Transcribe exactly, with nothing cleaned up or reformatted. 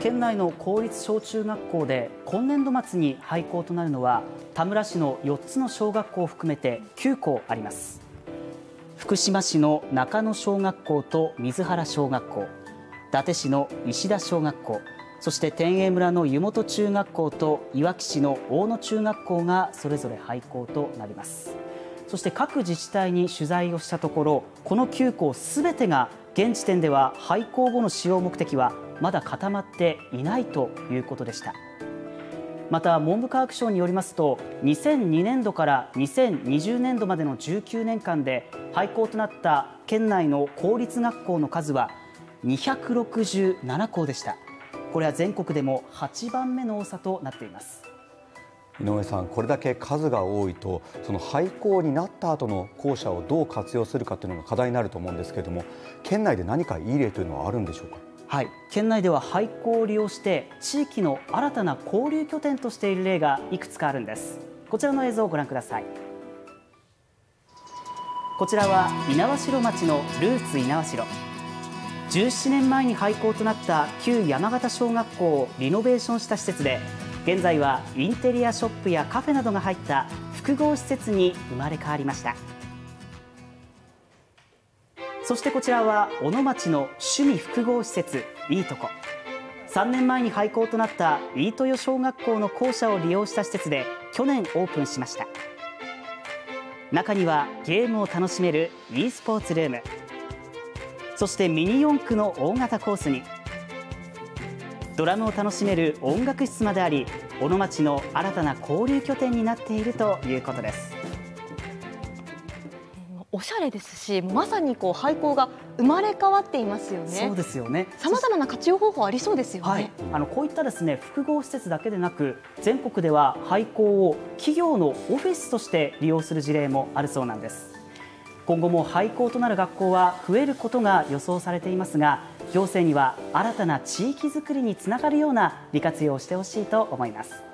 県内の公立小中学校で今年度末に廃校となるのは田村市のよっつの小学校を含めてきゅうこうあります。福島市の中野小学校と水原小学校、伊達市の石田小学校、そして天栄村の湯本中学校といわき市の大野中学校がそれぞれ廃校となります。そして各自治体に取材をしたところ、このきゅうこうすべてが現時点では廃校後の使用目的はまだ固まっていないということでした。また文部科学省によりますと、にせんにねんどからにせんにじゅうねんどまでのじゅうきゅうねんかんで廃校となった県内の公立学校の数はにひゃくろくじゅうななこうでした。これは全国でもはちばんめの多さとなっています。 井上さん、これだけ数が多いと、その廃校になった後の校舎をどう活用するかというのが課題になると思うんですけれども、県内で何かいい例というのはあるんでしょうか。 はい、県内では廃校を利用して地域の新たな交流拠点としている例がいくつかあるんです。こちらの映像をご覧ください。こちらは猪苗代町のルーツ猪苗代。じゅうななねんまえに廃校となった旧山形小学校をリノベーションした施設で、現在はインテリアショップやカフェなどが入った複合施設に生まれ変わりました。そしてこちらは小野町の趣味複合施設いいとこ。さんねんまえに廃校となった飯豊小学校の校舎を利用した施設で去年オープンしました。中にはゲームを楽しめる e スポーツルーム、そしてミニ四駆の大型コースにドラムを楽しめる音楽室まであり、小野町の新たな交流拠点になっているということです。 おしゃれですし、まさにこう廃校が生まれ変わっていますよね。 そうですよね。 さまざまな活用方法ありそうですよね。 はい、あのこういったですね複合施設だけでなく、全国では廃校を企業のオフィスとして利用する事例もあるそうなんです。今後も廃校となる学校は増えることが予想されていますが、行政には新たな地域づくりにつながるような利活用をしてほしいと思います。